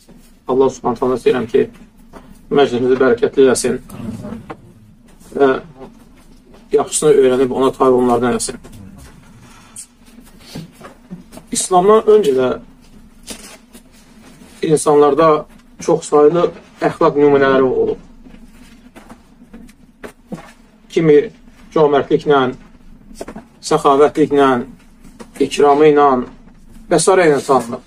Allah subhanahu ta'ala istəyirəm ki, məclisimizi bərəkətli eləsin və yaxşısını öyrənib ona tabi onlardan eləsin. İslamdan öncə də insanlarda çox sayılı əxlaq nümunələri olub. Kimi cömərtliklə, səxavətliklə, ikramı ilə və s. ilə tanınır.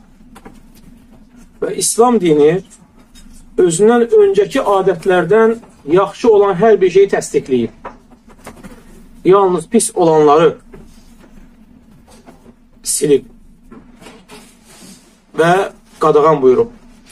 Və İslam dini özündən öncəki adətlərdən yaxşı olan hər bir şeyi təsdiqləyib. Yalnız pis olanları silib və qadağan buyurub.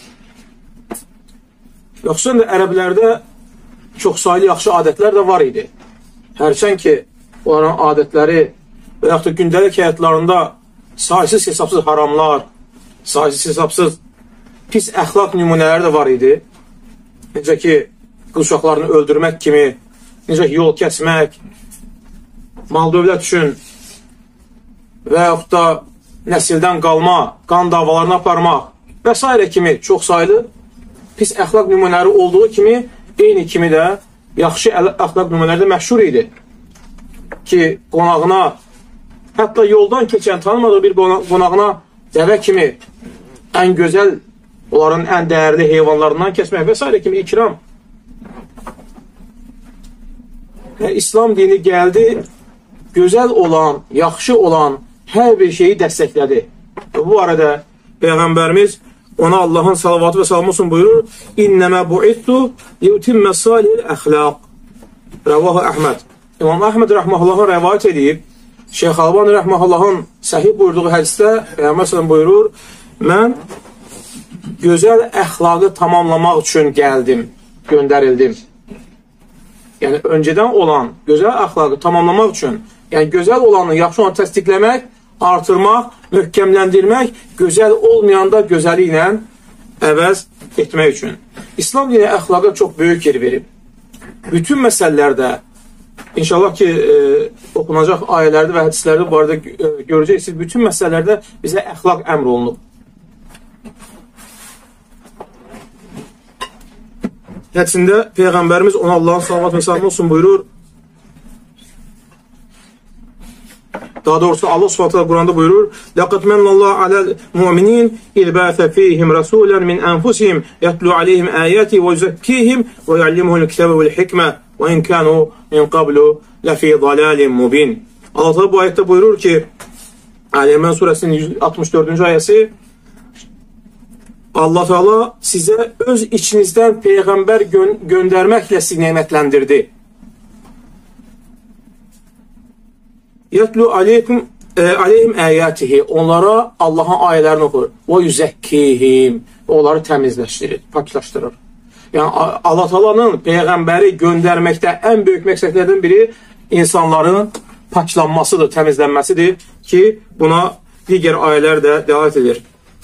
Yoxsa ərəblərdə çox sayılı yaxşı adətlər də var idi. Hərçən ki, onların adətləri və yaxud da gündəlik həyatlarında saysız hesabsız haramlar, saysız hesabsız pis əxlaq nümunələri də var idi. Necə ki, qız uşaqlarını öldürmək kimi, necə ki, yol kəsmək, mal dövlət üçün və yaxud da nəsildən qalma, qan davalarını aparmaq və s. kimi çox sayılı pis əxlaq nümunələri olduğu kimi, eyni kimi də yaxşı əxlaq nümunələri də məşhur idi. Ki, qonağına, hətta yoldan keçən, tanımadığı bir qonağına dəvə kimi ən gözəl, onların ən dəyərli heyvanlarından kəsmək və s. kimi ikram. Və İslam dini gəldi, gözəl olan, yaxşı olan hər bir şeyi dəstəklədi. Bu arada Peyğəmbərimiz ona Allahın salavatı və salamı olsun buyurur, İnnəmə bu'ittu liyutimmə salihil əxlaq. Rəvahı Əhməd. İmam Əhməd rəhməhullahın rəvayət edib, Şeyx Albani rəhməhullahın səhih buyurduğu hədisdə Peyğəmbər buyurur, mən gözəl əxlaqı tamamlamaq üçün gəldim, göndərildim. Yəni, öncədən olan gözəl əxlaqı tamamlamaq üçün, yəni gözəl olanı, yaxşı olanı təsdiqləmək, artırmaq, möhkəmləndirmək, gözəl olmayanda gözəli ilə əvəz etmək üçün. İslam dini əxlaqa çox böyük yer verib. Bütün məsələlərdə, inşallah ki, oxunacaq ayələrdə və hədislərdə bu arada görəcəksiniz, bütün məsələlərdə bizə əxlaq əmr olunub. Hədisində Peyğəmbərimiz ona Allahın salavatı və salamı olsun buyurur. Daha doğrusu Allah Subhanahu Quranda buyurur: "Laqad manallahu alal mu'minin ilba'atha fihim rasulan min anfusihim yatlu alayhim ayati ve yuzakkihim ve yuallimuhumul kitaba vel hikme ve in kanu min qablu lafi dalalin mubin." Allah Teala bu ayette buyurur ki, Ali İmran suresinin 164. ayəsi, Allah Teala sizə öz içinizdən peyğəmbər göndərməklə sizi nemətləndirdi. Yatlu aleyhim əyətihi, onlara Allahın ayələrini oxur. Və yüzəkkihim, onları təmizləşdirir, paklaşdırır. Yəni, Allah Teala'nın peyğəmbəri göndərməkdə ən böyük məqsədlərdən biri insanların paklanmasıdır, təmizlənməsidir ki, buna digər ayələr də dəlalət edir.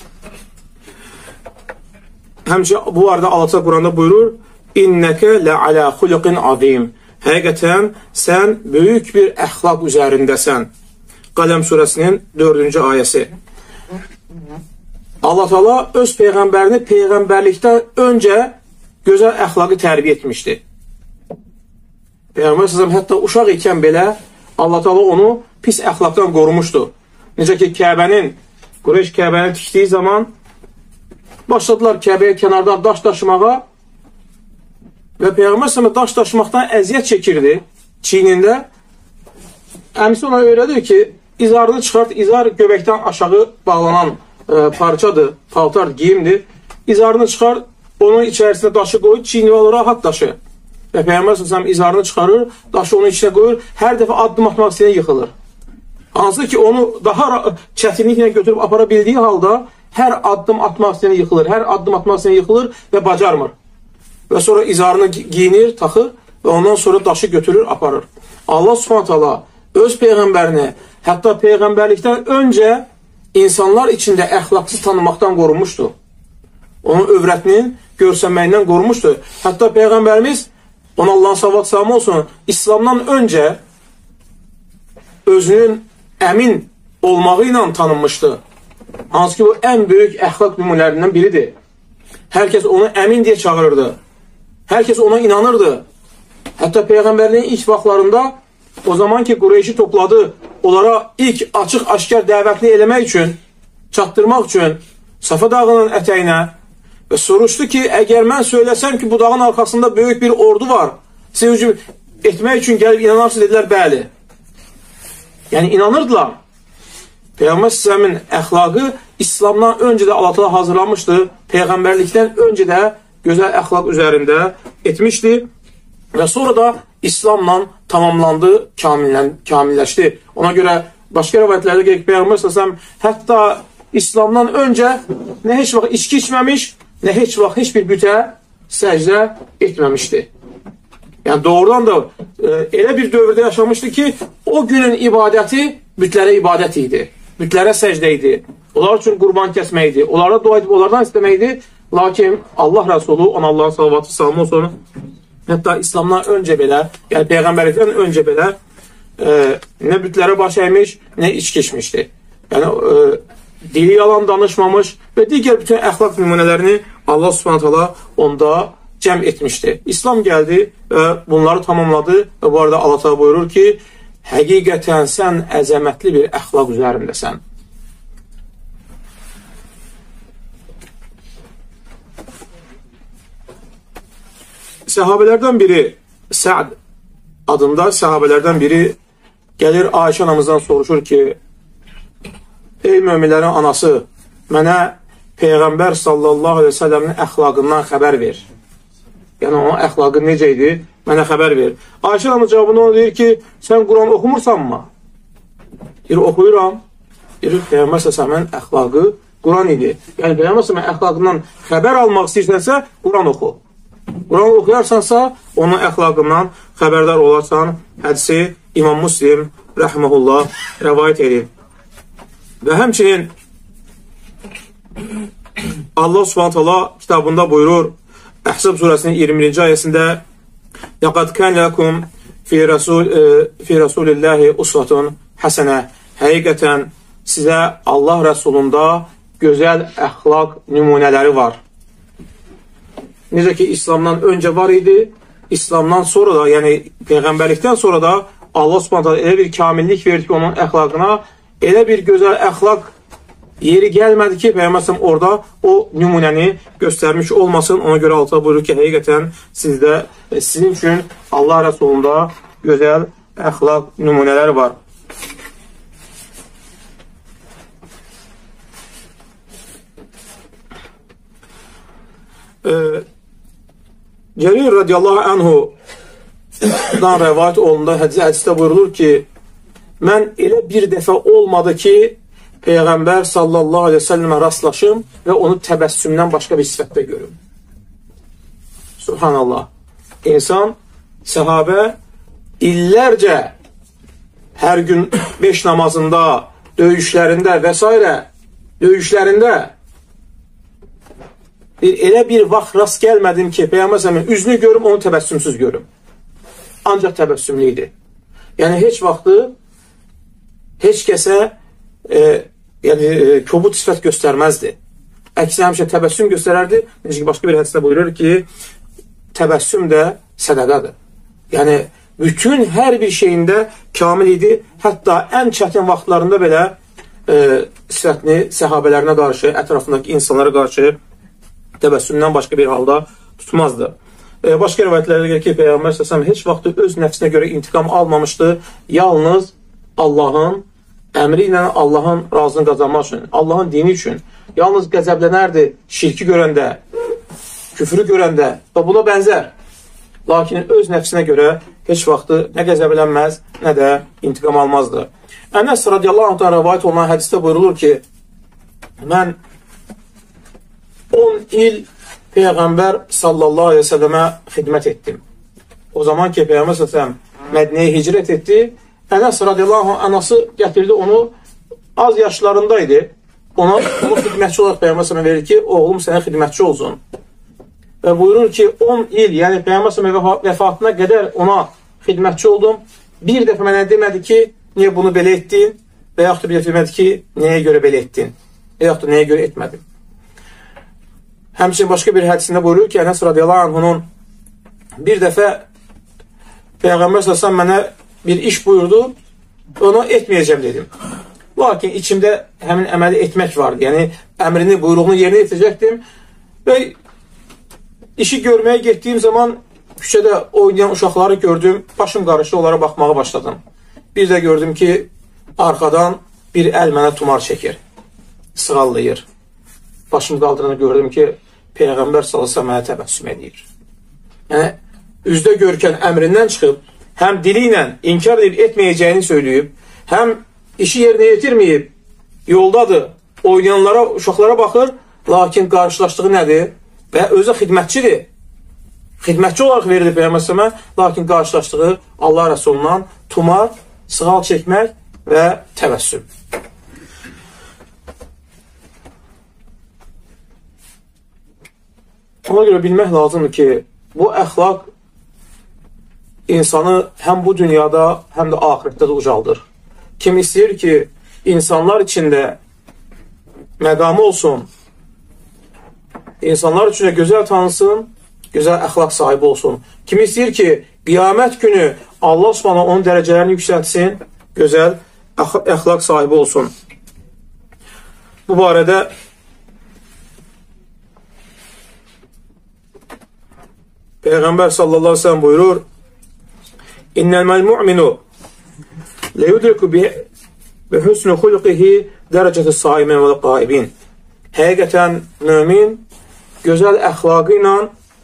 Həmçə bu arada Allah Teala Quranda buyurur: "İnnəkə lə'alə xuluqin azim." Həqiqətən sən böyük bir əxlaq üzərindəsən. Qələm surəsinin 4-cü ayəsi. Allah Teala öz peyğəmbərini peyğəmbərlikdən öncə gözəl əxlaqı tərbiyə etmişdi. Peyğəmbər səsəm hətta uşaq ikən belə Allah Teala onu pis əxlaqdan qorumuşdu. Necə ki, Qureyş Kəbəni tikdiyi zaman başladılar Kəbəyə kənardan daş daşımağa və Peyğəmbər s.ə.v daş daşımaqdan əziyyət çəkirdi çiynində. Əmisi ona öyrədir ki, izarını çıxart, izar göbəkdən aşağı bağlanan parçadır, paltar, giyimdir. İzarını çıxart, onun içərisində daşı qoyur, çiyni olur, rahat daşı. Və Peyğəmbər s.ə.v izarını çıxarır, daşı onun içinə qoyur, hər dəfə addım atmaq istəyən yıxılır. Hansı ki, onu daha çətinliklə götürüb apara bildiyi halda hər addım atmaq istəyən yıxılır, hər addım atmaq istəyən yıxılır və bacarmır. Və sonra izarını giyinir, taxır və ondan sonra daşı götürür, aparır. Allah Subhanahu öz peyğəmbərini, hətta peyğəmbərlikdən öncə insanlar içində əxlaqsız tanımaqdan qorunmuşdu. Onun övrətinin görsənməyindən qorunmuşdu. Hətta peyğəmbərimiz, ona Allahın salavatı salamı olsun, İslamdan öncə özünün əmin olmağı ilə tanınmışdı. Hansı ki, bu ən böyük əxlaq nümunələrindən biridir. Hər kəs onu əmin deyə çağırırdı. Hər kəs ona inanırdı. Hətta Peyğəmbərliyin ilk vaxtlarında o zaman ki Qureyşi topladı, onlara ilk açıq-aşkar dəvətli eləmək üçün, çatdırmaq üçün Safa dağının ətəyinə və soruşdu ki, əgər mən söyləsəm ki, bu dağın arxasında böyük bir ordu var, sizə hücum etmək üçün gəlib inanarsınız, dedilər, bəli. Yəni, inanırdılar. Peyğəmbər s.ə.v-in əxlaqı İslamdan öncə də Allah-u Teala hazırlamışdı, Peyğəmbərlikdən öncə də gözəl əxlaq üzərində etmişdi və sonra da İslamla tamamlandı, kamilləşdi. Ona görə başqa rəvayətlərdə gələk Peyğəmbər s.ə.v hətta İslamdan öncə nə heç vaxt içki içməmiş, nə heç vaxt heç bir bütə səcdə etməmişdi. Yəni doğrudan da elə bir dövrdə yaşamışdı ki, o günün ibadəti bütlərə ibadət idi, bütlərə səcdə idi. Onlar üçün qurban kəsmək idi, onlara dua edib, onlardan istəmək idi. Lakin Allah Rəsulu, ona Allahın salavatı salamı olsun, hətta İslamdan öncə belə, yəni Peyğəmbərlikdən öncə belə nə bütlərə baş əymiş, nə içki içmişdi. Yəni dili yalan danışmamış və digər bütün əxlaq nümunələrini Allah Subhanahu taala onda cəm etmişdi. İslam gəldi və bunları tamamladı və bu arada Allah Teala buyurur ki, həqiqətən sən əzəmətli bir əxlaq üzərindəsən. Səhabələrdən biri, Sə'd adında səhabələrdən biri gəlir Ayşə anamızdan soruşur ki, ey möminlərin anası, mənə Peyğəmbər sallallahu aleyhi ve sellemin əxlaqından xəbər ver. Yəni, onun əxlaqı necə idi? Mənə xəbər ver. Ayşə anamın cavabında ona deyir ki, sən Quran oxumursanmı? Deyir, oxuyuram. Deyir, Peyğəmbər sallallahu əxlaqı Quran idi. Yəni, Peyğəmbər sallallahu əxlaqından xəbər almaq istəyirsənsə, Quran oxu. Quran oxuyarsansa, onun əxlaqından xəbərdar olarsan. Hədisi İmam Müslim rəhməhullah rəvayət edib. Və həmçinin Allah Subhanahu taala kitabında buyurur, Əhzab surəsinin 20-ci ayəsində "Laqad kana lakum fi rasulillahi uswatun hasanə." Həqiqətən sizə Allah Rəsulunda gözəl əxlaq nümunələri var. Necə ki, İslamdan öncə var idi, İslamdan sonra da, yəni Peyğəmbərlikdən sonra da Allah Subhanahu taala elə bir kamillik verdi ki, onun əxlaqına elə bir gözəl əxlaq yeri gəlmədi ki, Peyğəmbər orada o nümunəni göstərmiş olmasın. Ona görə Allah buyurur ki, həqiqətən sizin üçün Allah Rəsulunda gözəl əxlaq nümunələri var. Cərir radiyallahu anhudan rəvayət olunduğu hədisdə buyurulur ki, mən elə bir dəfə olmadı ki, Peyğəmbər sallallahu aleyhi ve sellemə rastlaşım və onu təbəssümdən başqa bir sifətdə görüm. Subhanallah. İnsan, səhabə illərcə hər gün 5 namazında, döyüşlərində və s. döyüşlərində elə bir vaxt rast gəlmədim ki, Peyğəmbər üzünü görüm, onu təbəssümsüz görüm. Ancaq təbəssümlü idi. Yəni, heç vaxtı heç kəsə kobud sifət göstərməzdi. Əksinə həmişə təbəssüm göstərərdi. Necə ki, başqa bir hədisdə buyurur ki, təbəssüm də sədəqadır. Yəni, bütün hər bir şeyində kamil idi. Hətta ən çətin vaxtlarında belə sifətini səhabələrinə qarşı, ətrafındakı insanlara qarşı təbəssümdən başqa bir halda tutmazdı. Başqa rivayətlərdə gəlir ki, Peyğəmbər s.ə.v heç vaxt öz nəfsinə görə intiqam almamışdı. Yalnız Allahın əmri ilə Allahın razını qazanmaq üçün, Allahın dini üçün. Yalnız qəzəblənərdi şirki görəndə, küfrü görəndə və buna bənzər. Lakin öz nəfsinə görə heç vaxtı nə qəzəblənməz, nə də intiqam almazdı. Ənəs radiyallahu anhdan rəvayət olunan hədisdə buyurulur ki, mən 10 il Peyğəmbər sallallahu aleyhi ve sellemə xidmət etdim. O zaman ki, Peyğəmbər sallallahu aleyhi ve sellem Mədinəyə hicrət etdi. Ənəs radiyallahu anh anası gətirdi onu, az yaşlarındaydı. Onu xidmətçi olaraq Peyğəmbər sallallahu verir ki, oğlum sənə xidmətçi olsun. Və buyurur ki, 10 il, yəni Peyğəmbər sallallahu vəfatına qədər ona xidmətçi oldum. Bir dəfə mənə demədi ki, niyə bunu belə etdin? Və yaxud da bir dəfə demədi ki, nəyə görə belə etdin? Və yaxud da nəyə görə etmədin? Həmçinin başqa bir hədisində buyurur ki, Ənəs radiyallahu anhunun bir dəfə Peyğəmbər sallallahu mənə bir iş buyurdu, onu etməyəcəm dedim. Lakin içimdə həmin əməli etmək vardı. Yəni, əmrini, buyruğunu yerinə yetirəcəkdim və işi görməyə getdiyim zaman küçədə oynayan uşaqları gördüm, başım qarışdı, onlara baxmağa başladım. Bir də gördüm ki, arxadan bir əl mənə tumar çəkir, sığallayır. Başım qaldırını gördüm ki, Peyğəmbər sallallahu mənə təbəssüm edir. Yəni, üzdə görkən əmrindən çıxıb, həm dili ilə inkar edib etməyəcəyini söyləyib, həm işi yerinə yetirməyib, yoldadır, oynayanlara, uşaqlara baxır, lakin qarşılaşdığı nədir? Və özü xidmətçidir. Xidmətçi olaraq verilir Peyğəmbər, lakin qarşılaşdığı Allah Rəsulundan tumar, sığal çəkmək və təbəssüm. Ona görə bilmək lazımdır ki, bu əxlaq insanı həm bu dünyada, həm də ahirətdə də ucaldır. Kim istəyir ki, insanlar içində məqamı olsun, insanlar üçün gözəl tanısın, gözəl əxlaq sahibi olsun. Kim istəyir ki, qiyamət günü Allah Subhanahu onun dərəcələrini yüksəltsin, gözəl əxlaq sahibi olsun. Bu barədə Peyğəmbər sallallahu aleyhi ve sellem buyurur, İnnəl mu'minu leyudriku bi husnu xulqihi dərəcəti saimin və qaibin. Həqiqətən mümin gözəl əxlaqı ilə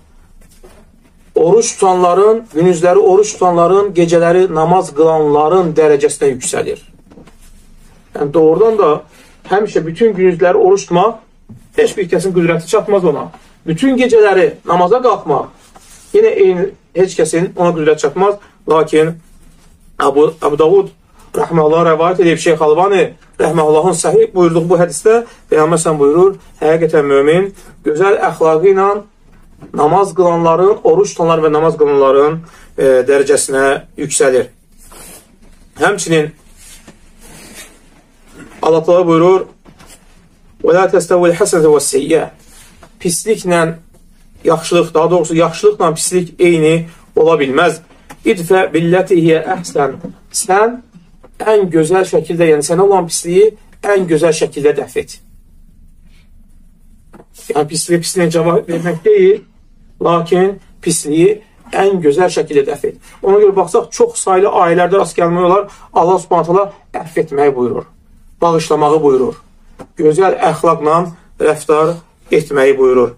oruç tutanların, günüzləri oruç tutanların, gecələri namaz qılanların dərəcəsinə yüksəlir. Yəni doğrudan da həmişə bütün günüzləri oruç tutmaq heç bir kəsin qüdrəti çatmaz ona. Bütün gecələri namaza qalxmaq yenə eyni heç kəsin ona qüdrət çatmaz. Lakin Əbu Davud rəhməllah rəvayət edib Şeyx Albani rəhməllahın səhih buyurduğu bu hədisdə Peyğəmbər sən buyurur, həqiqətən mömin gözəl əxlaqı ilə namaz qılanların, oruç tutanların və namaz qılanların dərəcəsinə yüksəlir. Həmçinin Allah Teala buyurur, وَلَا تَسْتَوِ الْحَسَنَةُ وَالسَّيِّئَةُ Pisliklə yaxşılıq, daha doğrusu yaxşılıqla pislik eyni ola bilməz. İdfə billətihiyyə əhsən. Sən ən gözəl şəkildə, yəni sənə olan pisliyi ən gözəl şəkildə dəf et. Yəni pisliyə cavab vermək deyil, lakin pisliyi ən gözəl şəkildə dəf et. Ona görə baxsaq, çox saylı ayələrdə rast gəlmək olar, Allah Subhanahu taala əfv etməyi buyurur, bağışlamağı buyurur, gözəl əxlaqla rəftar etməyi buyurur.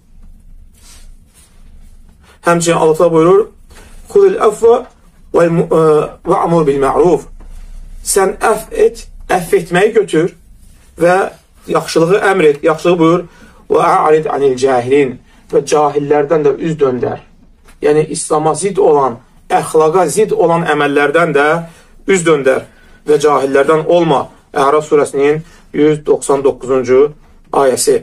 Həmçinin Allah Teala buyurur, Xudil əfvə və amur bil ma'ruf. Sən əfv etməyi götür və yaxşılığı əmr et, yaxşılığı buyur və a'rid anil cahilin və cahillərdən də üz döndər. Yəni, İslama zid olan, əxlaqa zid olan əməllərdən də üz döndər və cahillərdən olma. Əraf surəsinin 199-cu ayəsi.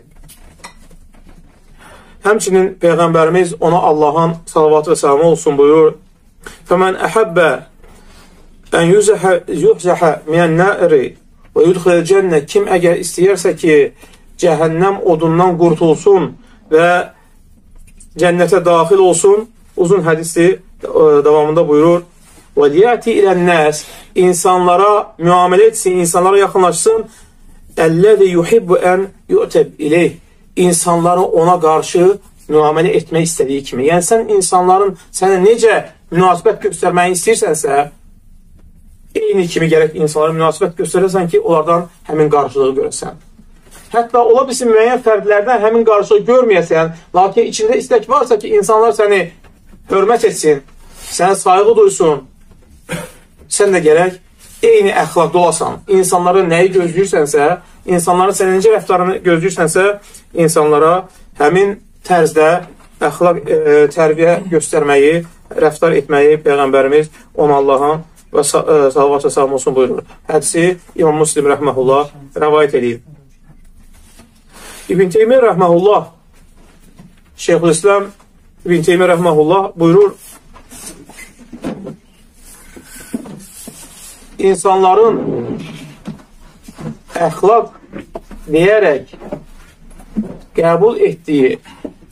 Həmçinin Peyğəmbərimiz ona Allahın salavatı və səlamı olsun buyurur. Fəmən əhəbbə ən yuhzəhə minən nəri və yudxilə cənnə. Kim əgər istəyərsə ki, cəhənnəm odundan qurtulsun və cənnətə daxil olsun, uzun hədisi davamında buyurur. Və liyəti ilən nəs, insanlara müamilə etsin, insanlara yaxınlaşsın. Əlləzi yuhibbu ən yu'təb ileyh. İnsanları ona qarşı müamilə etmək istədiyi kimi. Yəni, sən insanların sənə necə münasibət göstərməyi istəyirsənsə, eyni kimi gərək insanlara münasibət göstərəsən ki, onlardan həmin qarşılığı görəsən. Hətta ola bilsin, müəyyən fərdlərdən həmin qarşılığı görməyəsən, lakin içində istək varsa ki, insanlar səni hörmət etsin, sənə sayğı duysun, sən də gərək eyni əxlaqda olasan. İnsanlara nəyi gözləyirsənsə, insanların sənin necə rəftarını gözləyirsənsə, insanlara həmin tərzdə əxlaq tərbiyə göstərməyi, rəftar etməyi Peyğəmbərimiz ona Allahın və salavat və salam olsun buyurur. Hədisi İmam Müslim rəhməhullah rəvayət edib. İbn Teymiyyə rəhməhullah, Şeyxülislam İbn Teymiyyə rəhməhullah buyurur, insanların əxlaq deyərək qəbul etdiyi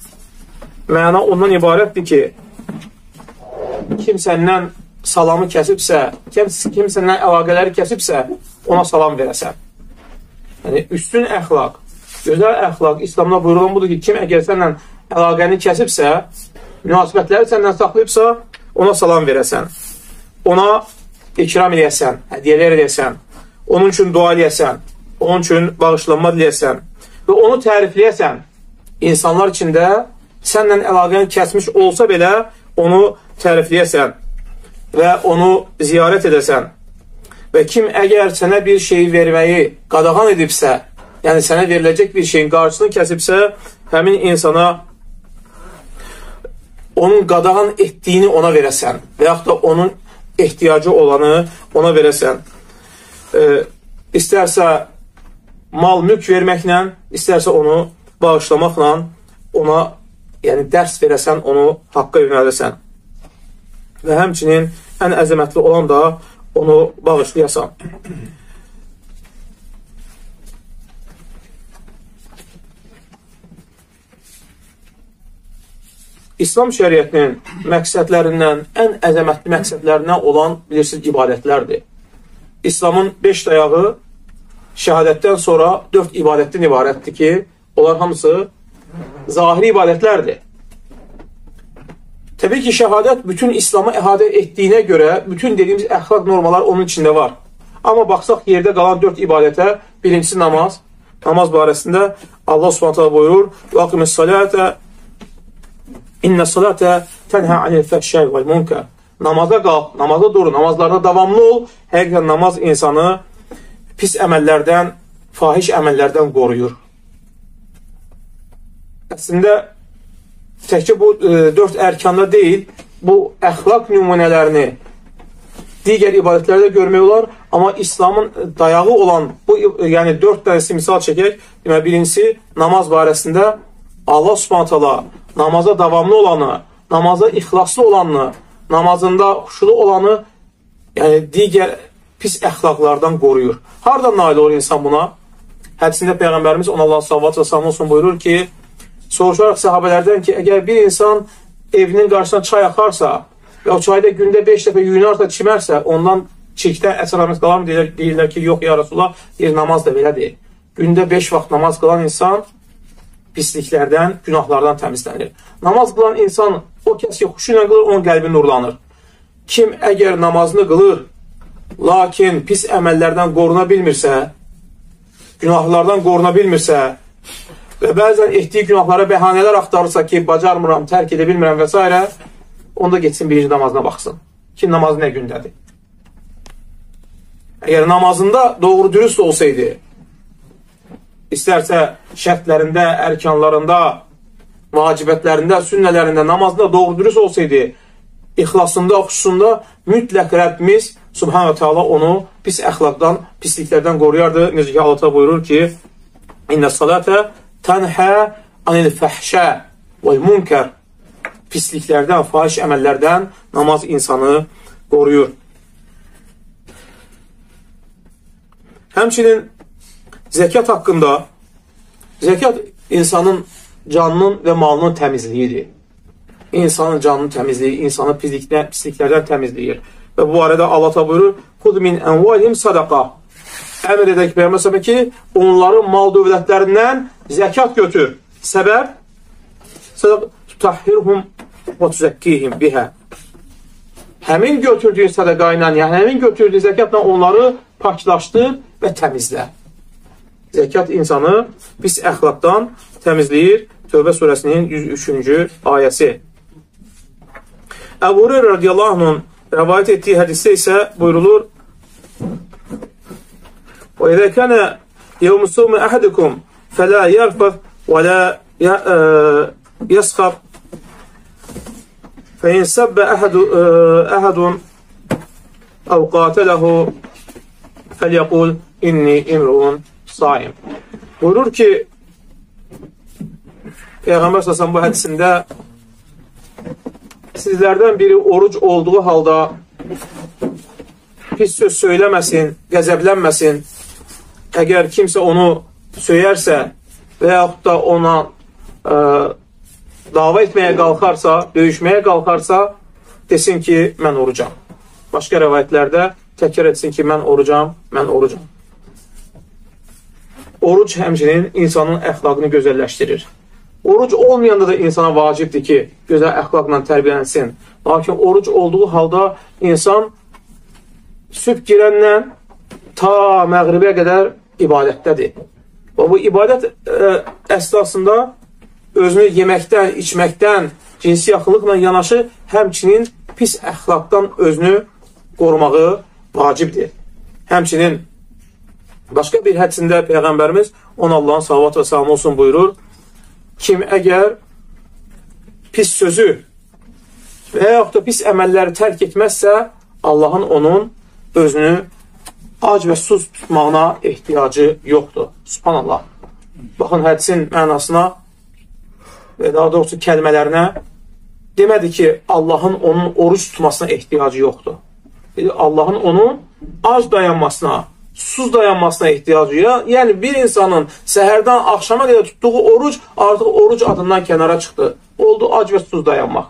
məna ondan ibarətdir ki, kim səndən salamı kəsibsə, kim səndən əlaqələri kəsibsə, ona salam verəsən. Yəni, üstün əxlaq, gözəl əxlaq, İslamda buyurulan budur ki, kim əgər səndən əlaqəni kəsibsə, münasibətləri səndən saxlayıbsa, ona salam verəsən. Ona ikram eləyəsən, hədiyyələr eləyəsən, onun üçün dua eləyəsən, onun üçün bağışlanma diləyəsən və onu tərifləyəsən. İnsanlar içində səndən əlaqəni kəsmiş olsa belə, onu tərifləyəsən və onu ziyarət edəsən. Və kim əgər sənə bir şey verməyi qadağan edibsə, yəni sənə veriləcək bir şeyin qarşısını kəsibsə, həmin insana onun qadağan etdiyini ona verəsən və yaxud da onun ehtiyacı olanı ona verəsən. İstərsə mal mülk verməklə, istərsə onu bağışlamaqla ona yəni dərs verəsən, onu haqqa yönəldəsən. Və həmçinin ən əzəmətli olan da onu bağışlayasan. İslam şəriətinin məqsədlərindən, ən əzəmətli məqsədlərindən olan, bilirsiniz, ibadətlərdir. İslamın 5 dayağı şəhadətdən sonra 4 ibadətdən ibarətdir ki, onlar hamısı zahiri ibadətlərdir. Təbii ki, şəhadət bütün İslamı əhatə etdiyinə görə, bütün dediyimiz əxlaq normalar onun içində var. Amma baxsaq, yerdə qalan 4 ibadətə, birincisi namaz. Namaz barəsində Allah Subhanahu buyurur: "Vaqimis salate İnne salate tenha anil fəhşəy vəl munkar." Namaza qalx, namaza dur, namazlarda davamlı ol. Həqiqətən namaz insanı pis əməllərdən, fahiş əməllərdən qoruyur. Əslində, təkcə bu 4 ərkanda deyil, bu əxlaq nümunələrini digər ibadətlərdə görmək olar, amma İslamın dayağı olan, bu yəni 4 dənəsi misal çəkək. Demək, birincisi, namaz barəsində Allah Subhanahu namaza davamlı olanı, namaza ixlaslı olanı, namazında xuşulu olanı, yəni digər pis əxlaqlardan qoruyur. Hardan nail olur insan buna? Hədisində Peyğəmbərimiz Allah sallallahu aleyhi ve sellem buyurur ki, soruşaraq səhabələrdən ki, əgər bir insan evinin qarşısına çay axarsa və o çayda gündə 5 dəfə yuyunarsa, çimərsə, ondan çirkdən əsər-əməz qalar mı? Deyirlər ki, yox ya Rasulullah, namaz da belədir. Gündə 5 vaxt namaz qılan insan pisliklərdən, günahlardan təmizlənir. Namaz qılan insan, o kəs ki, xuşu ilə qılır, onun qəlbi nurlanır. Kim əgər namazını qılır, lakin pis əməllərdən qoruna bilmirsə, günahlardan qoruna bilmirsə və bəzən etdiyi günahlara bəhanələr axtarırsa ki, bacarmıram, tərk edə bilmirəm və s. onda geçsin birinci namazına baxsın. Ki, namazı nə gündədir? Əgər namazında doğru dürüst olsaydı, İstərsə şərtlərində, ərkanlarında, vacibətlərində, sünnələrində, namazında doğru dürüst olsaydı, ixlasında, xüsusunda mütləq Rəbbimiz Subhanahu wa Ta'ala onu pis əxlaqdan, pisliklərdən qoruyardı. Necə ki, Allah buyurur ki, İnne salate tenha anil fəhşə vəl munkar. Pisliklərdən, fahiş əməllərdən namaz insanı qoruyur. Həmçinin zəkat haqqında, zəkat insanın canının və malının təmizliyidir. İnsanın canını təmizləyir, insanı pisliklərdən təmizləyir. Və bu arada Allah buyurur, "Xud min envalihim sadaqa." Əmr edək Peyğəmbər ki, onların mal dövlətlərindən zəkat götür. Səbəb? Tutahhirhum və tuzakkihim biha. Həmin götürdüyün sadaqa ilə, yəni həmin götürdüyün zəkatla onları paklaşdır və təmizlə. Zəkat insanı pis əxlaqdan təmizləyir. Tövbə surəsinin 103-cü ayəsi. Əbu Hureyra radiyallahu anh'ın rəvayət etdiyi hədisdə isə buyurulur: "Və izə kana yevmu sawmi ahadukum fala yarfaz və la yasxab fe in sabba ahadun aw qatalahu felyaqul inni imruun saim." Buyurur ki, Peyğəmbər səsən bu hədisində sizlərdən biri oruc olduğu halda pis söz söyləməsin, qəzəblənməsin. Əgər kimsə onu söyərsə və yaxud da ona dava etməyə qalxarsa, döyüşməyə qalxarsa, desin ki, mən orucam. Başqa rəvayətlərdə təkrar etsin ki, mən orucam, mən orucam. Oruc həmçinin insanın əxlaqını gözəlləşdirir. Oruc olmayanda da insana vacibdir ki, gözəl əxlaqla tərbiyələnsin. Lakin oruc olduğu halda insan sübh girəndən ta məğribə qədər ibadətdədir. Və bu ibadət əsasında özünü yeməkdən, içməkdən, cinsi yaxınlıqla yanaşı, həmçinin pis əxlaqdan özünü qorumağı vacibdir. Həmçinin başqa bir hədisində Peyğəmbərimiz, ona Allahın salavat və salamı olsun buyurur, kim əgər pis sözü və yaxud da pis əməlləri tərk etməzsə, Allahın onun özünü ac və sus tutmağına ehtiyacı yoxdur. Subhanallah. Baxın, hədisin mənasına və daha doğrusu kəlmələrinə demədi ki, Allahın onun oruç tutmasına ehtiyacı yoxdur. Allahın onun ac dayanmasına, susuz dayanmasına ehtiyacı yoxdur. Yəni, bir insanın səhərdən axşama qədər tutduğu oruc artıq oruc adından kənara çıxdı. Oldu ac və susuz dayanmaq.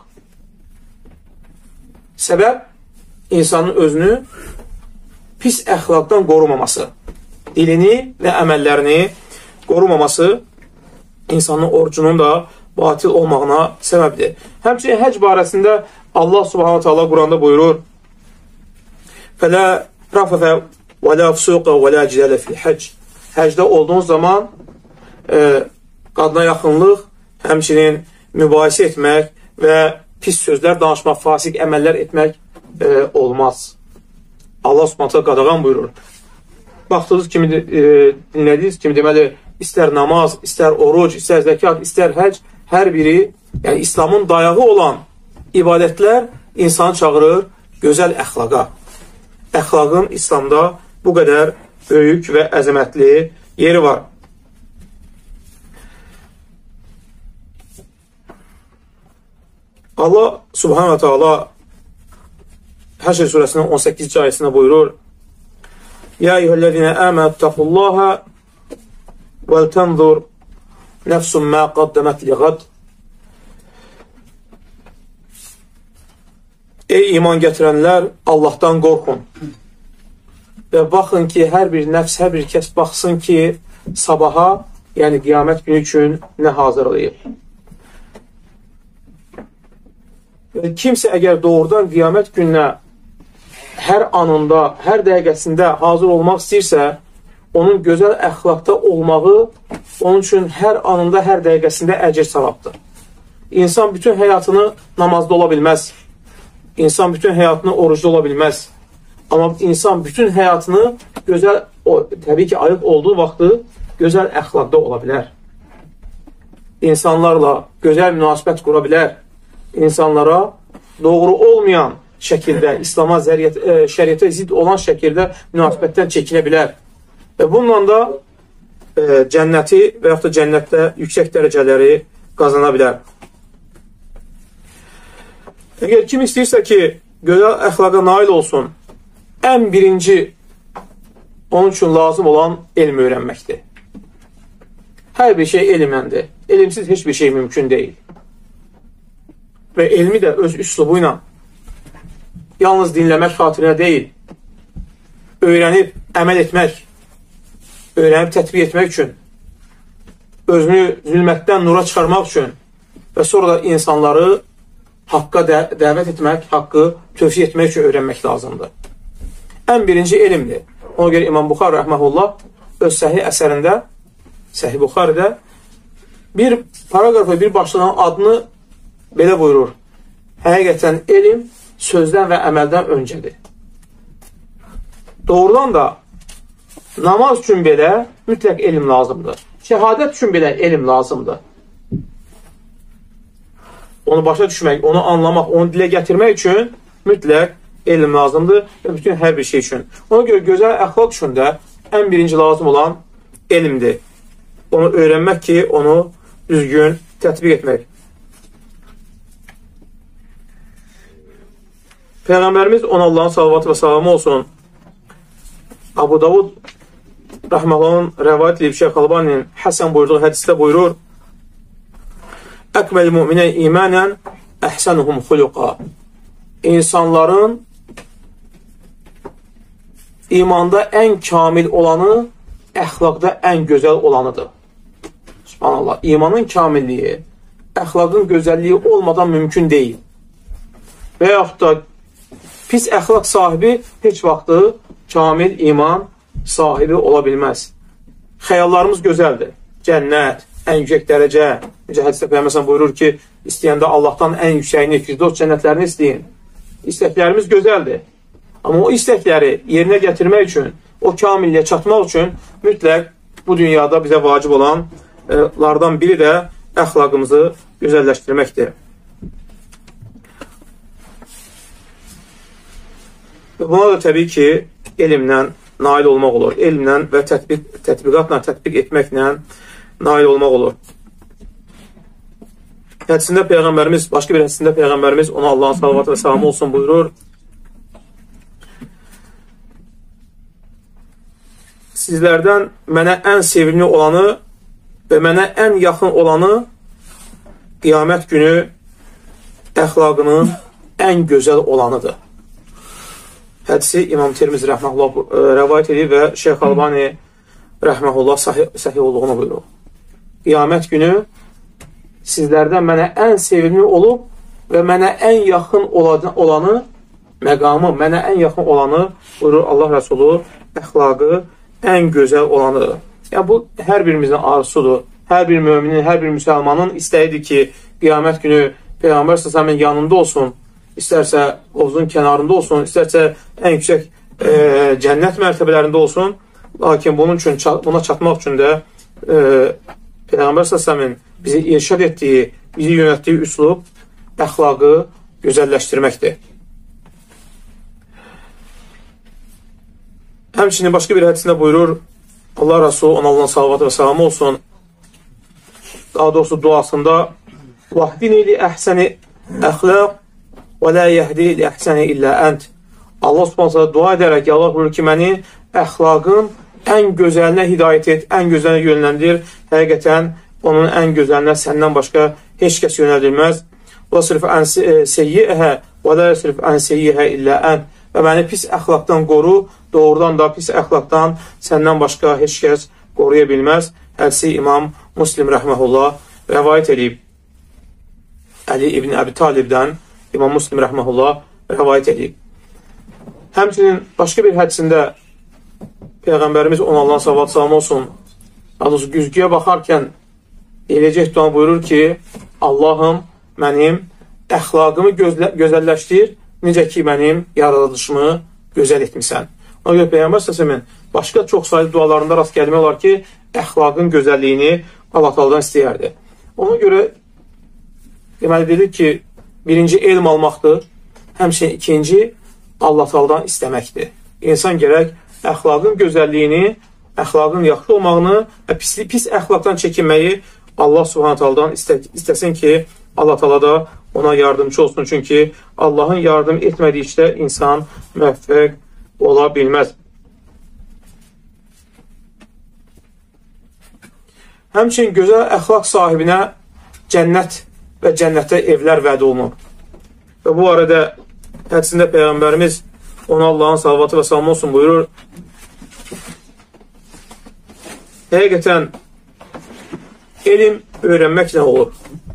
Səbəb, insanın özünü pis əxlaqdan qorumaması, dilini və əməllərini qorumaması insanın orucunun da batil olmağına səbəbdir. Həmçinin həc barəsində Allah subhanahu ta'ala Quranda buyurur, فَلَا رَفَفَ وَلَا فُسُوقَ وَلَا جِدَلَ فِي الْحَجِّ Həcdə olduğunuz zaman qadına yaxınlıq, həmçinin mübahisə etmək və pis sözlər danışmaq, fasik əməllər etmək olmaz. Allah subhanahu ta'ala qadağan buyurur. Baxdığınız kimi, dinlədiyiniz kimi deməli, istər namaz, istər oruc, istər zəkat, istər həc, hər biri, yəni İslamın dayağı olan ibadətlər insanı çağırır gözəl əxlaqa. Əxlaqın İslamda bu qədər böyük və əzəmətli yeri var. Allah subhanahu ta'ala Həşr surəsinin 18-ci ayəsində buyurur, Ya eyyuhəl-ləzinə əmənət təqullaha vəl-tənzur nəfsun mə qaddəmət liğad Ey iman gətirənlər, Allahdan qorxun və baxın ki, hər bir nəfs, hər bir kəs baxsın ki, sabaha, yəni qiyamət günü üçün nə hazırlayıb. Kimsə əgər doğrudan qiyamət gününə hər anında, hər dəqiqəsində hazır olmaq istəyirsə, onun gözəl əxlaqda olmağı onun üçün hər anında, hər dəqiqəsində əcr savabdır. İnsan bütün həyatını namazda ola bilməz. İnsan bütün həyatını orucda ola bilməz. Amma insan bütün həyatını gözəl, təbii ki, ayıq olduğu vaxtı gözəl əxlaqda ola bilər. İnsanlarla gözəl münasibət qura bilər. İnsanlara doğru olmayan şəkildə, İslama, şəriətə zid olan şəkildə münasibətdən çəkinə bilər. Və bununla da cənnəti və yaxud da cənnətdə yüksək dərəcələri qazana bilər. Əgər kim istəyirsə ki, gözəl əxlaqa nail olsun, ən birinci onun üçün lazım olan elm öyrənməkdir. Hər bir şey elmləndir. Elmsiz heç bir şey mümkün deyil. Və elmi də öz üslubu ilə yalnız dinləmək xatirinə deyil, öyrənib əməl etmək, öyrənib tətbiq etmək üçün, özünü zülmətdən nura çıxarmaq üçün və sonra da insanları haqqa dəvət etmək, haqqı tövsiyə etmək üçün öyrənmək lazımdır. Ən birinci elmdir. Ona görə İmam Buxari rəhməhullah öz səhih əsərində, Səhih Buxaridə bir paragrafı, bir başlığın adını belə buyurur. Həqiqətən elm sözdən və əməldən öncədir. Doğrudan da namaz üçün belə mütləq elm lazımdır. Şəhadət üçün belə elm lazımdır. Onu başa düşmək, onu anlamaq, onu dilə gətirmək üçün mütləq elm lazımdır və bütün hər bir şey üçün. Ona görə gözəl əxlaq üçün də ən birinci lazım olan elmdir. Onu öyrənmək ki, onu düzgün tətbiq etmək. Peyğəmbərimiz ona Allahın salavatı və salamı olsun. Abu Davud rəhməllahın rəvayət edib Şeyx Albaninin Həsən buyurduğu hədisdə buyurur, Əkməl müminə imanən əhsənuhum xuluqa. İnsanların imanda ən kamil olanı, əxlaqda ən gözəl olanıdır. Subhanallah. İmanın kamilliyi, əxlaqın gözəlliyi olmadan mümkün deyil. Və yaxud da pis əxlaq sahibi heç vaxtı kamil iman sahibi ola bilməz. Xəyallarımız gözəldir. Cənnət, ən yüksək dərəcə. Necə hədisdə Peyğəmbər buyurur ki, istəyəndə Allahdan ən yüksəyini, Firdos cənnətlərini istəyin. İstəklərimiz gözəldir. Amma o istəkləri yerinə gətirmək üçün, o kamilliyə çatmaq üçün mütləq bu dünyada bizə vacib olanlardan biri də əxlaqımızı gözəlləşdirməkdir. Buna da təbii ki, elmlə nail olmaq olur. Elmlə və tətbiqatla, tətbiq etməklə nail olmaq olur. Hədisində Peyğəmbərimiz, başqa bir hədisində Peyğəmbərimiz, ona Allahın salavatı və salamı olsun buyurur. Sizlərdən mənə ən sevimli olanı və mənə ən yaxın olanı qiyamət günü əxlaqının ən gözəl olanıdır. Hədisi İmam Tirmizi rəhməhullah rəvayət edir və Şeyx Albani rəhməhullah səhih olduğunu buyurur. Qiyamət günü sizlərdən mənə ən sevimli olub və mənə ən yaxın olanı, məqamı, mənə ən yaxın olanı buyurur Allah Rəsulü, əxlaqı ən gözəl olanıdır. Yəni, bu, hər birimizin arzusudur. Hər bir müminin, hər bir müsəlmanın istəyidir ki, qiyamət günü Peyğəmbər s.ə.v-in yanında olsun, istərsə ovuzun kənarında olsun, istərsə ən yüksək cənnət mərtəbələrində olsun. Lakin bunun üçün, buna çatmaq üçün də Peyğəmbər s.ə.v-in bizi irşad etdiyi, bizi yönətdiyi üslub, əxlaqı gözəlləşdirməkdir. Həmçinin başqa bir hədisində buyurur, Allah Rasulü, ona Allahın salavatı və salamı olsun, daha doğrusu duasında "Vahdini li əhsəni əxlaq və la yəhdi li əhsəni illə ənt." Allah subhanətə dua edərək, Allah buyurur ki, məni əxlaqın ən gözəlinə hidayət et, ən gözəlinə yönləndir. Həqiqətən, onun ən gözəlinə səndən başqa heç kəs yönəldilməz. Və sırf ən seyyihə və la sırf ən seyyihə illə ənt. Və məni pis əxlaqdan qoru, doğrudan da pis əxlaqdan səndən başqa heç kəs qoruya bilməz. Hədisi İmam Muslim rəhməhullah rəvayət edib. Əli ibn Əbi Talibdən İmam Muslim rəhməhullah rəvayət edib. Həmçinin başqa bir hədisində Peyğəmbərimiz ona Allahın salavatı salamı olsun, güzgüyə baxarkən eləcək duan buyurur ki, Allahım mənim əxlaqımı gözəlləşdir, necə ki, mənim yaradılışımı gözəl etmisən. Ona görə Peyğəmbər s.ə.v-in başqa çox sayılı dualarında rast gəlmək olar ki, əxlaqın gözəlliyini Allah-Teala'dan istəyərdi. Ona görə deməli dedik ki, birinci elm almaqdır, həmçinin ikinci Allah-Teala'dan istəməkdir. İnsan gərək əxlaqın gözəlliyini, əxlaqın yaxşı olmağını və pis əxlaqdan çəkinməyi Allah Subhanahu istəsin ki, Allah-Teala da ona yardımcı olsun. Çünki Allahın yardım etmədiyi işdə insan müvəffəq ola bilməz. Həmçinin gözəl əxlaq sahibinə cənnət və cənnətdə evlər vəd olunur. Və bu arada hədisində Peyğəmbərimiz ona Allahın salavatı və salamı olsun buyurur. Həqiqətən elm öyrənməklə olur.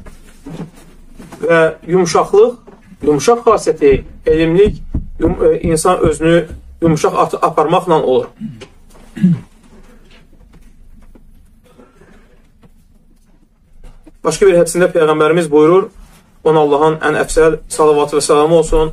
Və yumuşaqlıq, yumuşaq xasiyyəti, elmlik insan özünü yumuşaq aparmaqla olur. Başqa bir hədisində Peyğəmbərimiz buyurur, ona Allahın ən əfsəl salavatı və salamı olsun.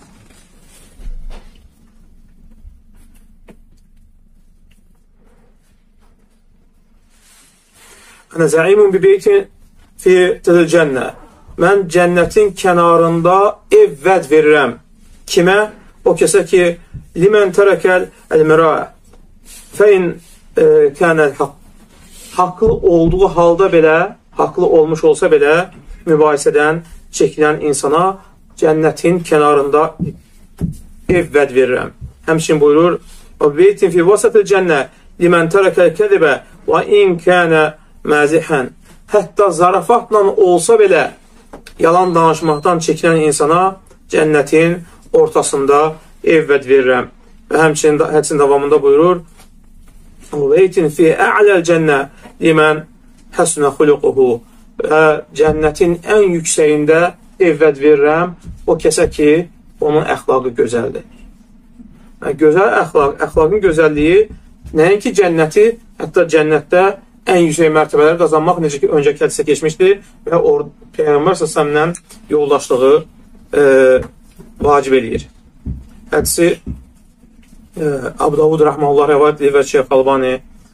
Ənə zəimun bi beytin fi tədil cənnə. Mən cənnətin kənarında ev vəd verirəm. Kimə? O kəsə ki, limən tərəkəl əl-mərəə. Fəin kənəl haqq. Haqlı olduğu halda belə, haqlı olmuş olsa belə, mübahisədən çəkilən insana cənnətin kənarında ev vəd verirəm. Həmçin buyurur, beytin fi vasatı cənnə limən tərəkəl kədibə və in kənə məzihən. hətta zarafatla olsa belə yalan danışmaqdan çəkinən insana cənnətin ortasında ev vəd verirəm. Və həmçinin hədsin davamında buyurur, Veytin fi a'ləl cənnə limən həsnə xuluquhu. Və cənnətin ən yüksəyində ev vəd verirəm o kəsə ki, onun əxlaqı gözəldir. Gözəl əxlaq, əxlaqın gözəlliyi nəinki cənnəti, hətta cənnətdə ən yüksək mərtəbələri qazanmaq, necə ki, öncəki hədisə keçmişdir və Peyğəmbər s.ə.v-lə yoldaşlığı vacib eləyir. Hədisi Abu Davud rəhməhullah rəvayət edir və Şeyx Albani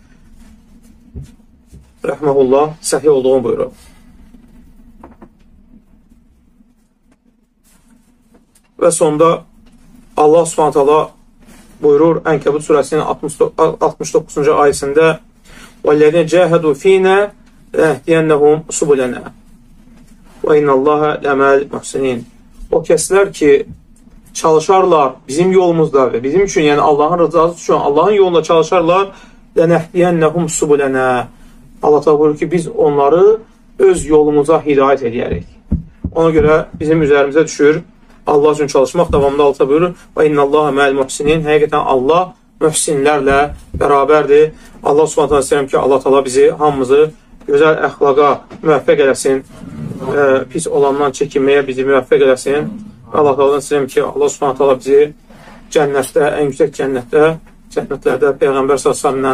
rəhməhullah səhih olduğunu buyurur. Və sonda Allah subhanətələ buyurur Ənkəbut surəsinin 69-cu ayəsində وَالَّذِينَ جَاهَدُوا فِينَا لَنَهْدِيَنَّهُمْ سُبُلَنَا وَإِنَّ اللَّهَ لَمَعَ الْمُحْسِنِينَ. O kəslər ki, çalışarlar bizim yolumuzda və bizim üçün, yəni Allahın rızası üçün Allahın yolunda çalışarlar, لَنَهْدِيَنَّهُمْ سُبُلَنَا. Allah da buyurur ki, biz onları öz yolumuza hidayət edərik. Ona görə bizim üzərimizə düşür Allah üçün çalışmaq. Davamında Allah buyurur və innallaha ma'al muhsinin. Həqiqətən Allah mühsinlərlə bərabərdir. Allah subhanahu istəyirəm ki, Allah təala bizi hamımızı gözəl əxlaqa müvəffəq eləsin. Pis olandan çəkinməyə bizi müvəffəq eləsin. Allah təaladan istəyirəm ki, Allah subhanahu bizi cənnətdə, ən yüksək cənnətlərdə Peyğəmbər sallallahu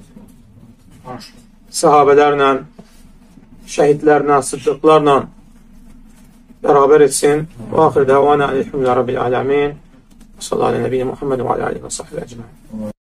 sahabələrlə, şəhidlərlə, sıddıqlarla bərabər etsin. Və axir dəvana elhamdülillahi rabbil alamin. Sallallahu aleyhi və səlləm Muhammed və aləhi və sahbihi əcmaîn.